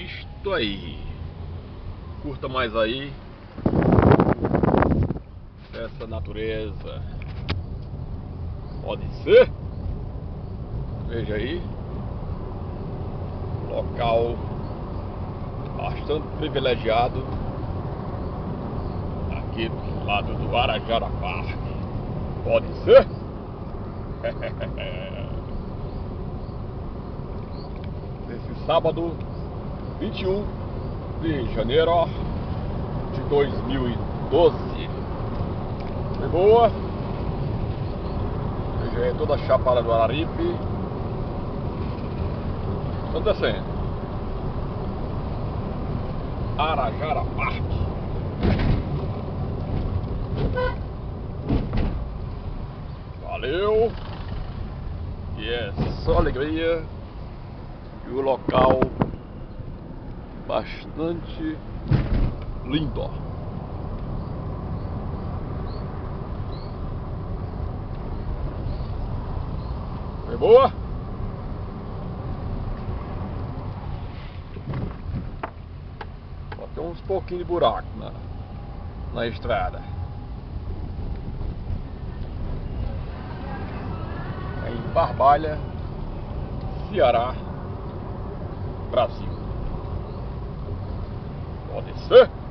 isto aí. Curta mais aí essa natureza. Pode ser? Veja aí. Local bastante privilegiado aqui do lado do Arajara Park. Pode ser? Nesse sábado 21 de janeiro de 2012. Foi boa. Veja aí toda a Chapada do Araripe. Estão descendo. Arajara Park. Valeu. E é só alegria. E o local bastante lindo. Foi boa? Só tem uns pouquinhos de buraco na estrada. É em Barbalha, Ceará, Brasil. Pode ser?